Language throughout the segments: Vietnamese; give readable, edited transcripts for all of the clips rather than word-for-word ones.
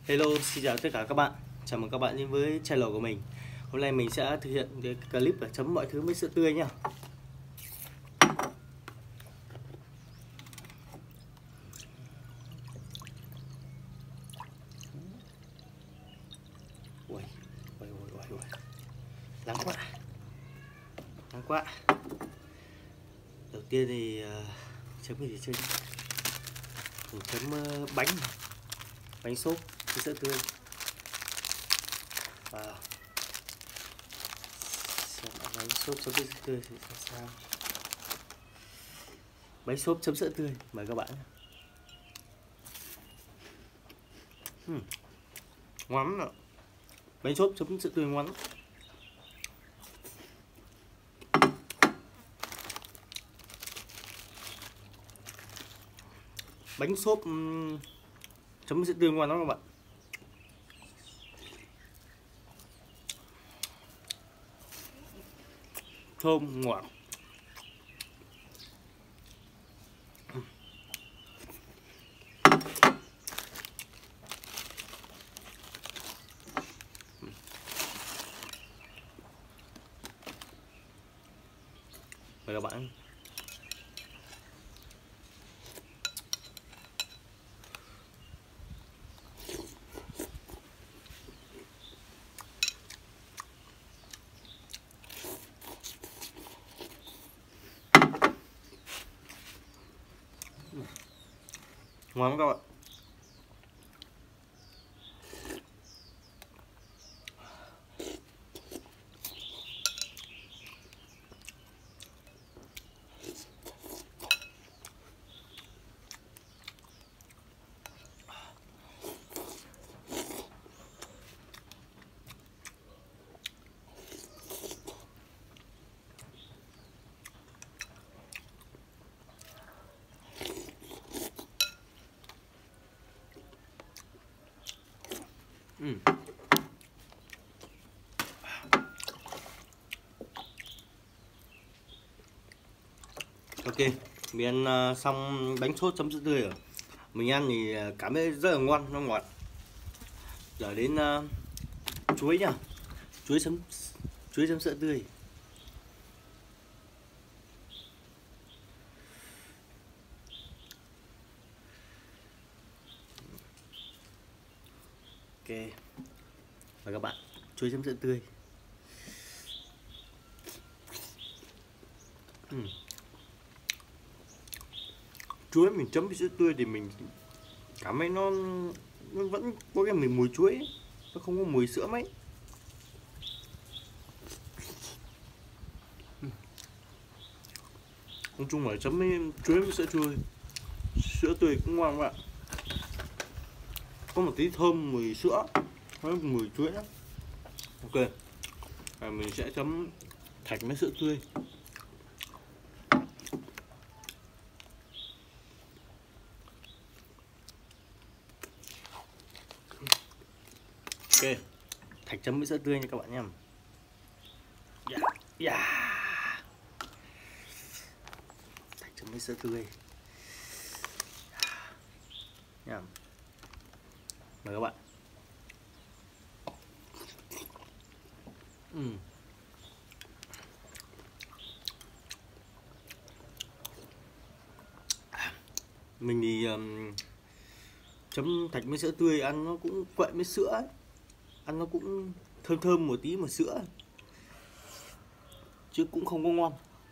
Hello, xin chào tất cả các bạn. Chào mừng các bạn đến với channel của mình. Hôm nay mình sẽ thực hiện cái clip là chấm mọi thứ với sữa tươi nhá. Ui, ui, ui, ui, ui. Nắng quá. Nắng quá. Đầu tiên thì chấm cái gì chơi? Mình chấm bánh xốp với sữa tươi. Wow. Xem bánh xốp chấm với sữa tươi thì sao? Bánh xốp chấm sữa tươi, mời các bạn. Ngon lắm ạ. Bánh xốp chấm sữa tươi ngon lắm. Bánh xốp chấm sữa tươi ngon lắm các bạn. Thơm ngọt. Mời các bạn. Ngon lắm các bạn. Ok, mình ăn xong bánh sốt chấm sữa tươi rồi. Mình ăn thì cảm thấy rất là ngon, nó ngọt. Giờ đến chuối nhá. Chuối chấm sữa tươi. Ok. Mời các bạn, chuối chấm sữa tươi. Chuối mình chấm với sữa tươi thì mình cảm thấy nó vẫn có cái mùi chuối ấy. Nó không có mùi sữa mấy. Nói chung là chấm với chuối với sữa tươi cũng ngon các bạn. Có một tí thơm mùi sữa với mùi chuối đó. Ok, mình sẽ chấm thạch với sữa tươi. Ok, thạch chấm với sữa tươi nha các bạn nhé. Thạch chấm với sữa tươi nha. Mời các bạn. Mình thì chấm thạch với sữa tươi ăn nó cũng quậy với sữa ấy. Ăn nó cũng thơm thơm một tí mà sữa chứ cũng không có ngon.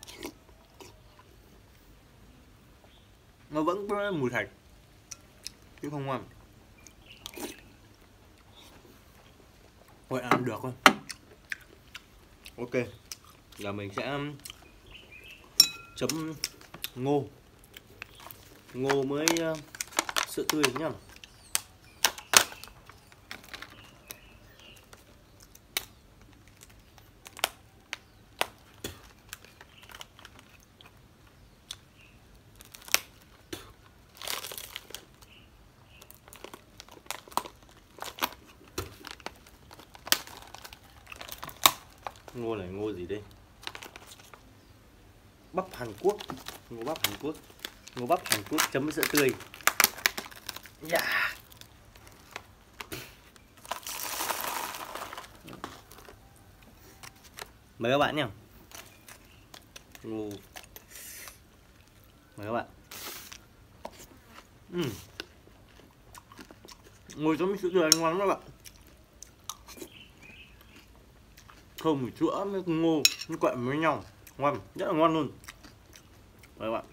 Nó vẫn có mùi thạch chứ không ngon. Ôi ăn được thôi. Ok, giờ mình sẽ chấm ngô với sữa tươi nhá. Ngô này ngô gì đây? Bắp Hàn Quốc. Ngô bắp Hàn Quốc chấm với sữa tươi. Mời các bạn nhé. Mời các bạn. Ngồi chấm sữa tươi ngon lắm các bạn. Thơm mùi sữa với ngô nó quậy với nhau, ngon, rất là ngon luôn. Mời các bạn.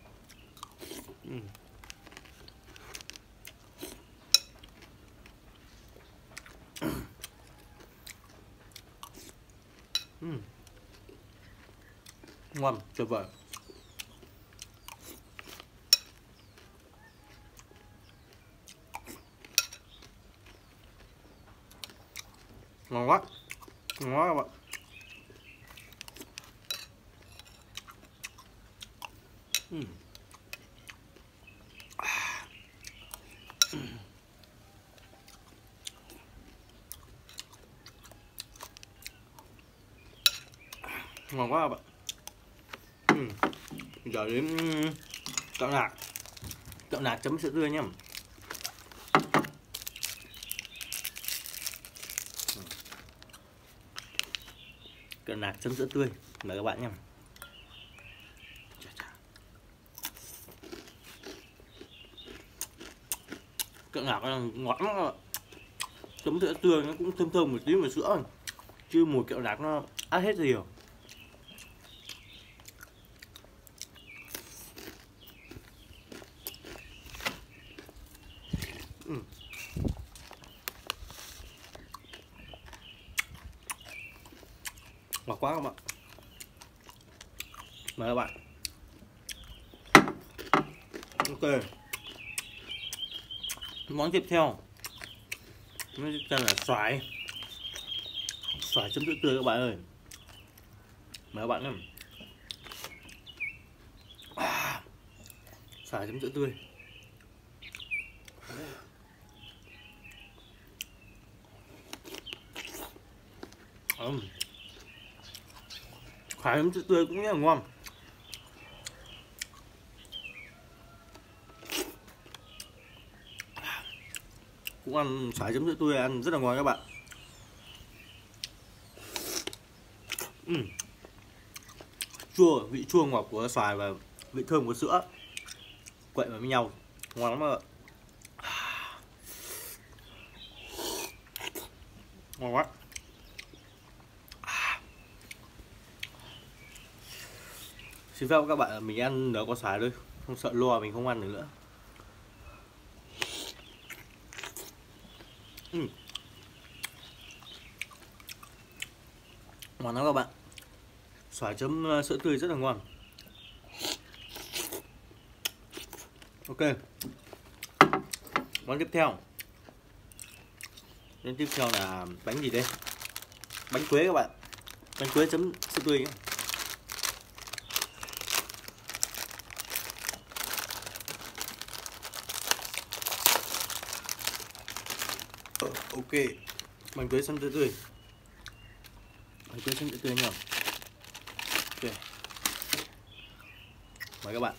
Ngon, tuyệt vời. Ngon quá, ngon quá các bạn. Ngon quá các bạn. Giờ đến kẹo lạc chấm sữa tươi nhá. Kẹo lạc chấm sữa tươi, mời các bạn nhé. Kẹo lạc ngọt lắm các bạn. Chấm sữa tươi nó cũng thơm thơm một tí mùi sữa, chứ mùi kẹo lạc nó át hết gì rồi. Ngọt quá các bạn. Mời các bạn. Ok. Món tiếp theo nó tên là xoài chấm sữa tươi các bạn ơi. Mời các bạn nhé. Xoài chấm sữa tươi. Xoài chấm sữa tươi cũng rất là ngon. Cũng ăn xoài chấm sữa tươi ăn rất là ngon các bạn. Chua, vị chua ngọt của xoài và vị thơm của sữa quậy vào với nhau, ngon lắm các bạn. Ngon quá. Xin phép các bạn, mình ăn nửa con xoài thôi, không sợ lo mình không ăn được nữa. Ngon lắm các bạn. Xoài chấm sữa tươi rất là ngon. Ok. Món tiếp theo. Món tiếp theo là bánh gì đây? Bánh quế các bạn. Bánh quế chấm sữa tươi nhé. Ok. Bánh quế chấm sữa tươi. Bánh quế chấm sữa tươi nhá. Ok. Mời các bạn.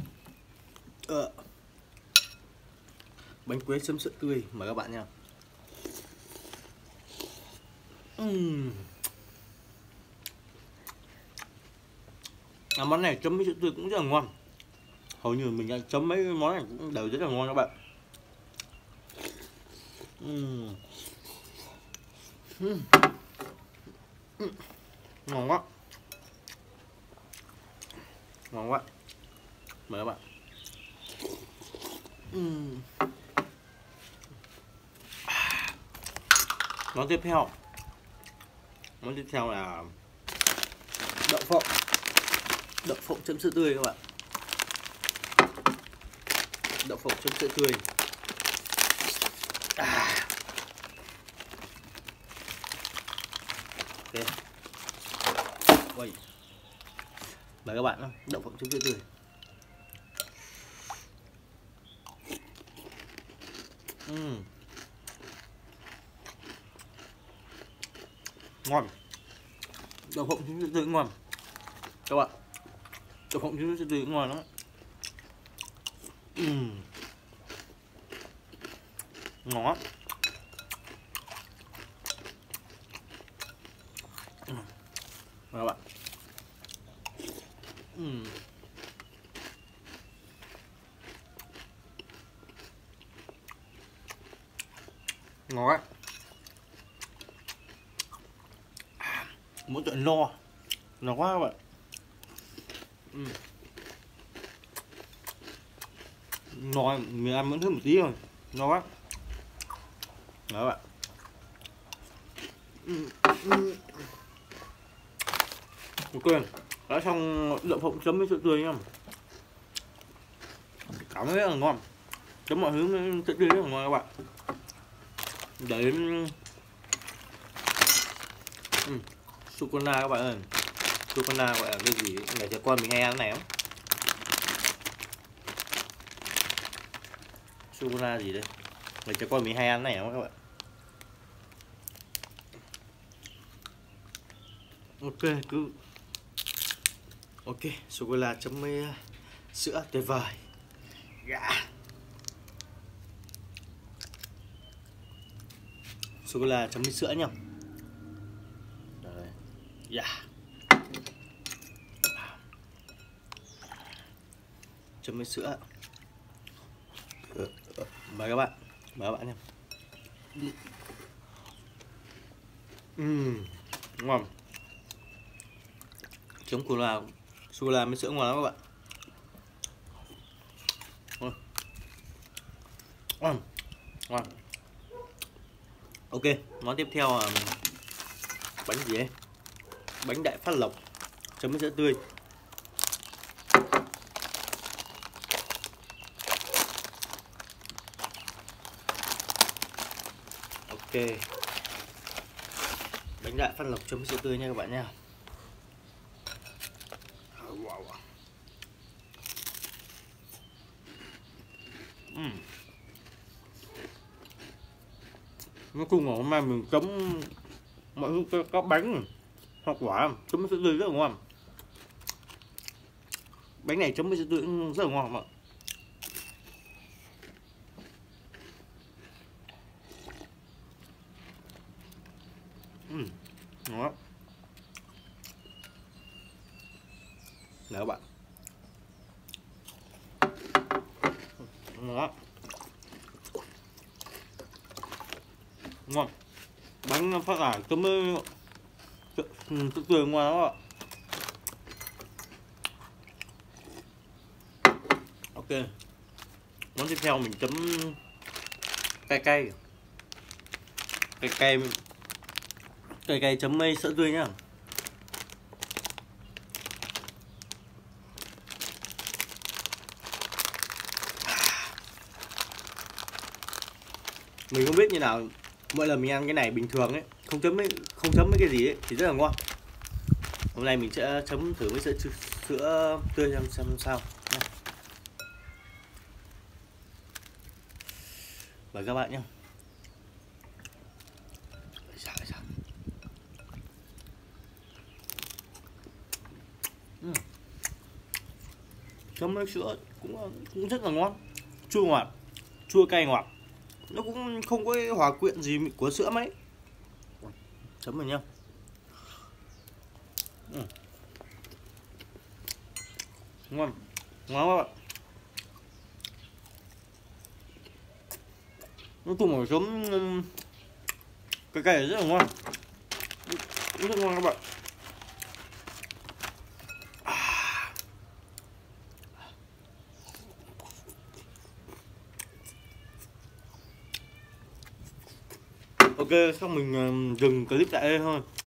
Bánh quế chấm sữa tươi, mời các bạn nha. Món này chấm với sữa tươi cũng rất là ngon. Hầu như mình ăn chấm mấy món này cũng đều rất là ngon các bạn. Ngon quá. Ngon quá. Mời các bạn. Món tiếp theo. Món tiếp theo là đậu phộng. Đậu phộng chấm sữa tươi các bạn. Đậu phộng chấm sữa tươi. Ok. Ui. Mời các bạn, đậu phộng chấm sữa tươi. Ngon. Đậu phộng chấm sữa tươi ngon các bạn. Đậu phộng chấm sữa tươi ngon lắm. Ngon lắm. Mời các bạn. Ngon quá. Mỗi tội no quá các bạn. No, mình ăn vẫn thêm một tí rồi, no quá. Đó các bạn. Ok, đã xong đậu phộng chấm với sữa tươi nhá. Cảm thấy rất là ngon, chấm mọi thứ với sữa tươi rất là ngon các bạn. Để sô cô la các bạn ơi, sô cô la gọi là cái gì để cho con mình hay ăn này lắm. Sô cô la gì đây, để cho con mình hay ăn này lắm các bạn. Ok, sô cô la chấm với sữa tuyệt vời. Sô cô la chấm với sữa nhá. Chấm với sữa. Mời các bạn nha. Ngon. Chấm sô cô la với sữa ngon lắm các bạn. Ngon. Ok, món tiếp theo là bánh gì ấy? Bánh Đại Phát Lộc chấm với sữa tươi. Ok, bánh Đại Phát Lộc chấm với sữa tươi nha các bạn nha. Nói chung là hôm nay mình chấm mọi thứ có bánh hoặc quả chấm với sữa tươi rất là ngon. Bánh này chấm với sữa tươi rất là ngon mọi. Đó. Nè các bạn. Đó. Ngon. Bánh phát ải chấm với sữa tươi ngon lắm ạ. Ok, món tiếp theo mình chấm cay chấm mây sữa tươi nhá. Mình không biết như nào, mỗi lần mình ăn cái này bình thường ấy, không chấm với cái gì ấy thì rất là ngon. Hôm nay mình sẽ chấm thử với sữa tươi xem sao nha. Mời các bạn nhé. Chấm với sữa cũng rất là ngon, chua ngọt, chua cay ngọt, nó cũng không có hòa quyện gì của sữa mấy. Chấm vào nhá. Ngon các bạn. Nói chung là chấm cay rất là ngon, rất ngon các bạn. Ok, xong mình dừng clip tại đây thôi.